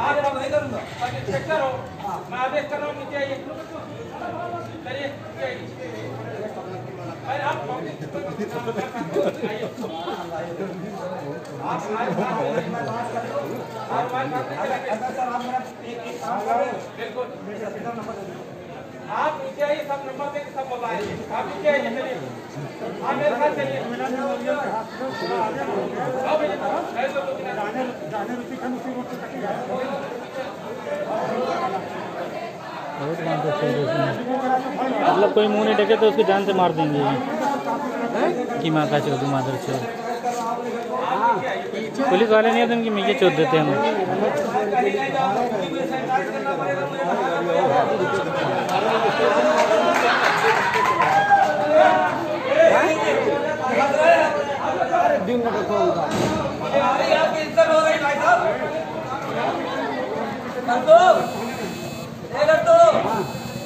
काम नहीं करूंगा। चेक करो, मैं आदेश कर रहा हूँ, नीचे आइए। चलिए भाई आप आप नीचे आइए, सब नंबर देके सब बताइए। आप नीचे आइए, चलिए आप मेरे साथ चलिए। मतलब कोई मुंह नहीं ढके तो उसको जान से मार देंगे कि माँ का चौधरी मादर चौध। पुलिस वाले नहीं होते उनकी मियाँ चौध देते हैं हम। दिन का होगा आपकी इज्जत हो रही भाई साहब।